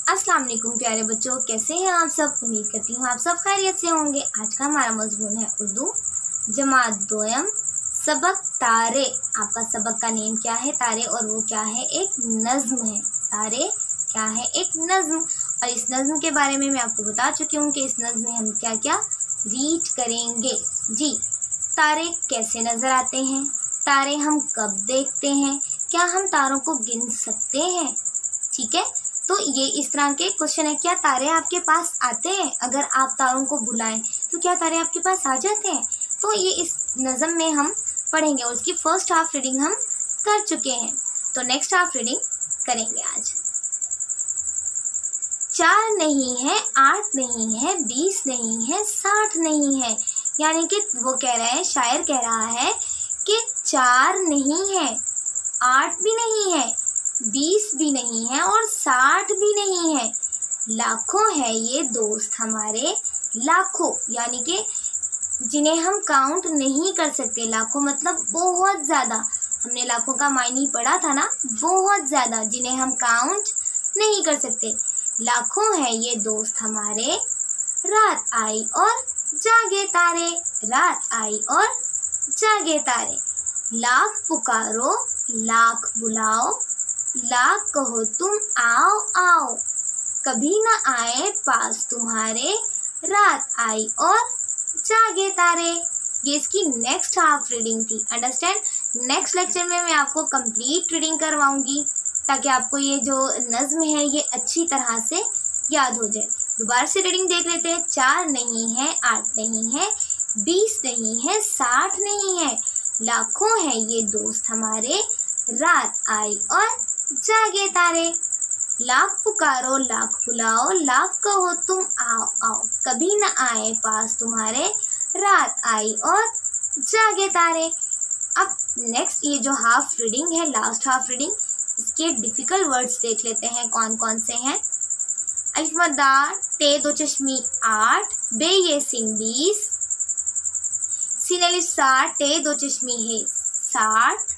अस्सलाम वालेकुम प्यारे बच्चों, कैसे हैं आप सब। उम्मीद करती हूँ आप सब खैरियत से होंगे। आज का हमारा मजमून है उर्दू जमात दोयम सबक तारे। आपका सबक का नेम क्या है? तारे। और वो क्या है? एक नज्म है। तारे क्या है? एक नज्म। और इस नज्म के बारे में मैं आपको बता चुकी हूँ कि इस नज्म में हम क्या क्या रीड करेंगे। जी, तारे कैसे नजर आते हैं, तारे हम कब देखते हैं, क्या हम तारों को गिन सकते हैं। ठीक है, तो ये इस तरह के क्वेश्चन है। क्या तारे आपके पास आते हैं? अगर आप तारों को बुलाएं तो क्या तारे आपके पास आ जाते हैं? तो ये इस नज़म में हम पढ़ेंगे और उसकी फर्स्ट हाफ रीडिंग हम कर चुके हैं। तो नेक्स्ट हाफ रीडिंग करेंगे आज। 4 नहीं है, 8 नहीं है, 20 नहीं है, 60 नहीं है। यानी कि वो कह रहा है, शायर कह रहा है कि 4 नहीं है, 8 भी नहीं है, 20 भी नहीं है और 60 भी नहीं है। लाखों है ये दोस्त हमारे, लाखों यानी कि जिन्हें हम काउंट नहीं कर सकते। लाखों मतलब बहुत ज़्यादा। हमने लाखों का मायने पढ़ा था ना, बहुत ज़्यादा, जिन्हें हम काउंट नहीं कर सकते। लाखों है ये दोस्त हमारे, रात आई और जागे तारे, रात आई और जागे तारे। लाख पुकारो लाख बुलाओ, लाख कहो तुम आओ आओ, कभी न आए पास तुम्हारे, रात आई और जागे तारे। ये इसकी नेक्स्ट हाफ रीडिंग थी। अंडरस्टैंड। नेक्स्ट लेक्चर में मैं आपको कंप्लीट रीडिंग करवाऊंगी ताकि आपको ये जो नज्म है ये अच्छी तरह से याद हो जाए। दोबारा से रीडिंग देख लेते हैं। 4 नहीं है, 8 नहीं है, 20 नहीं है, 60 नहीं है। लाखों है ये दोस्त हमारे, रात आई और जागे तारे। लाख पुकारो लाख बुलाओ, लाख कहो तुम आओ आओ, कभी न आए पास तुम्हारे, रात आई और जागे तारे। अब नेक्स्ट ये जो हाफ रीडिंग है, लास्ट हाफ रीडिंग, इसके डिफिकल्ट वर्ड्स देख लेते हैं कौन कौन से हैं। अलिफ मद्दा ते दो चश्मी 8, बे ये सिन 20, सिन अलिफ 60, टे दो चश्मी है 60,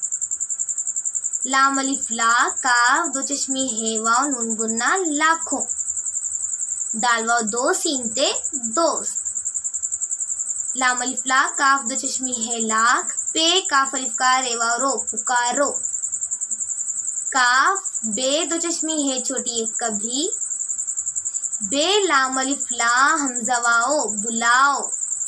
लाम अलिफ ला काफ दो चश्मी है वाव नून गुन्ना लाखों, दाल वाव 2 सीन ते दोस्त, लाम अलिफ ला काफ दो चश्मी है लाख, पे काफ अलिफ का रे वाव रो पुकारो, काफ बे दो चश्मी है छोटी एक कभी, बे लाम अलिफ ला हमजा वाओ बुलाओ,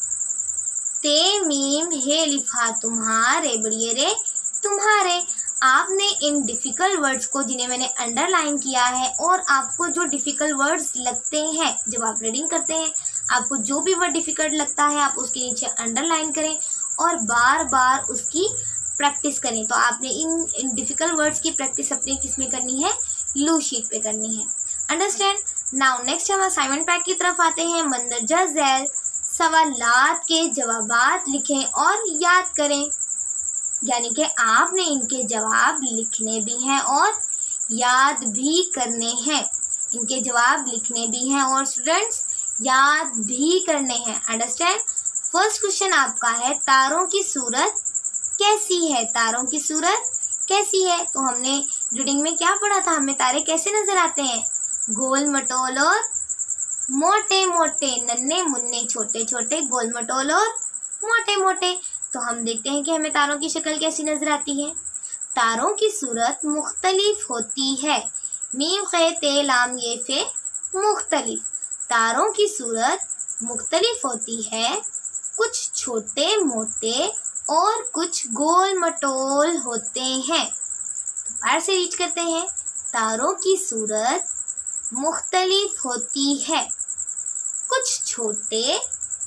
ते मीम हे लिफा तुम्हारे बड़िए रे तुम्हारे। आपने इन डिफ़िकल्ट वर्ड्स को, जिन्हें मैंने अंडरलाइन किया है, और आपको जो डिफ़िकल्ट वर्ड्स लगते हैं जब आप रीडिंग करते हैं, आपको जो भी वर्ड डिफ़िकल्ट लगता है आप उसके नीचे अंडरलाइन करें और बार बार उसकी प्रैक्टिस करें। तो आपने इन डिफ़िकल्ट वर्ड्स की प्रैक्टिस अपने किस में करनी है? ब्लू शीट पे करनी है। अंडरस्टैंड। नाउ नेक्स्ट हम असाइनमेंट पैक की तरफ आते हैं। मंदरजा झैल सवालात के जवाबात लिखें और याद करें। यानी कि आपने इनके जवाब लिखने भी हैं और याद भी करने हैं। इनके जवाब लिखने भी हैं और स्टूडेंट्स याद भी करने हैं। अंडरस्टैंड। फर्स्ट क्वेश्चन आपका है, तारों की सूरत कैसी है? तारों की सूरत कैसी है? तो हमने रीडिंग में क्या पढ़ा था? हमें तारे कैसे नजर आते हैं? गोल मटोल और मोटे मोटे, नन्हे मुन्ने छोटे छोटे, गोल मटोल और मोटे मोटे। तो हम देखते हैं कि हमें तारों की शक्ल कैसी नजर आती है। तारों की सूरत मुख्तलिफ होती है। मीम खे ते लाम ये फे मुख्तलिफ। तारों की सूरत मुख्तलिफ होती है, कुछ छोटे मोटे और कुछ गोल मटोल होते हैं। दोबारा से रीड करते हैं। तारों की सूरत मुख्तलिफ होती है, कुछ छोटे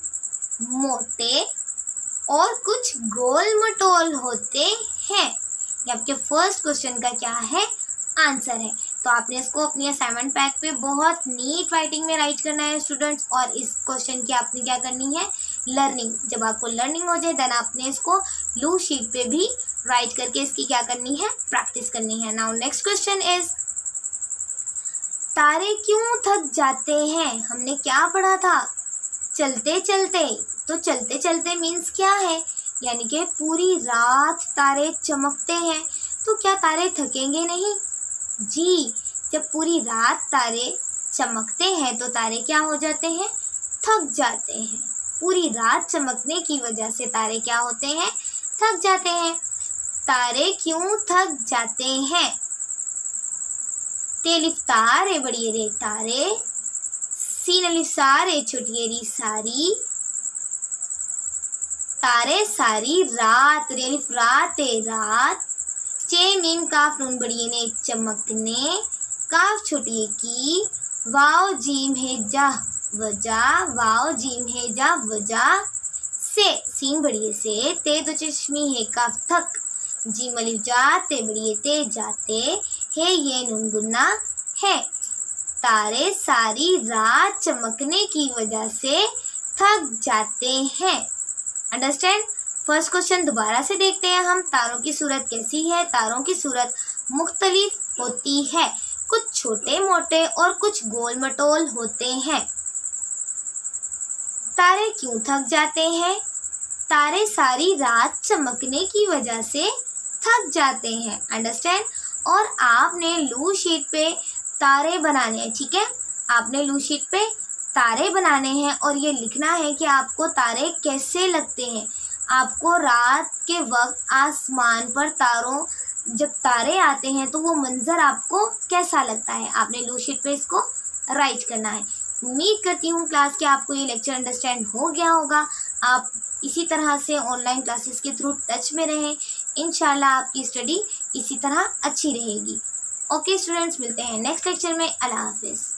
मोटे और कुछ गोल मटोल होते हैं। ये आपके फर्स्ट क्वेश्चन का क्या है? आंसर है। तो आपने इसको अपनी असाइनमेंट पैक पे बहुत नीट राइटिंग में राइट करना है स्टूडेंट्स। और इस क्वेश्चन की आपने क्या करनी है? लर्निंग। जब आपको लर्निंग हो जाए देन आपने इसको ब्लू शीट पे भी राइट करके इसकी क्या करनी है? प्रैक्टिस करनी है। नाउ नेक्स्ट क्वेश्चन इज, तारे क्यों थक जाते हैं? हमने क्या पढ़ा था? चलते चलते। तो चलते चलते मीन्स क्या है? यानी कि पूरी रात तारे चमकते हैं। तो क्या तारे थकेंगे नहीं? जी, जब पूरी रात तारे चमकते हैं तो तारे क्या हो जाते हैं, थक जाते हैं। पूरी रात चमकने की वजह से तारे क्या होते हैं, थक जाते हैं। तारे क्यों थक जाते हैं? ते लिफ तारे बड़िए रे तारे, सीन अलिफ सारे छोटिए री सारी, तारे सारी रात, रे अलिफ रात रात, चे मीम काफ नून बड़िए ने चमकने, काफ छोटिए की, वाव जीम है जा वजा, वाव जीम है जा वजा, से सीन बड़िए से, ते दो चश्मी है काफ थक, जीम अलिफ जाते बड़िए ते जाते, है ये नून गुन्ना है। तारे सारी रात चमकने की वजह से थक जाते हैं। अंडरस्टैंड? फर्स्ट क्वेश्चन दोबारा से देखते हैं हम। तारों की सूरत कैसी है? तारों की सूरत मुख्तलिफ होती है, कुछ छोटे मोटे और कुछ गोल मटोल होते हैं। तारे क्यों थक जाते हैं? तारे सारी रात चमकने की वजह से थक जाते हैं। अंडरस्टैंड? और आपने लू शीट पे तारे बनाने हैं, ठीक है? आपने लू शीट पे तारे बनाने हैं और ये लिखना है कि आपको तारे कैसे लगते हैं। आपको रात के वक्त आसमान पर जब तारे आते हैं तो वो मंजर आपको कैसा लगता है, आपने लू शीट पे इसको राइट करना है। उम्मीद करती हूँ क्लास के आपको ये लेक्चर अंडरस्टैंड हो गया होगा। आप इसी तरह से ऑनलाइन क्लासेस के थ्रू टच में रहें। इंशाल्लाह आपकी स्टडी इसी तरह अच्छी रहेगी। ओके स्टूडेंट्स, मिलते हैं नेक्स्ट लेक्चर में। अल्लाह हाफिज़।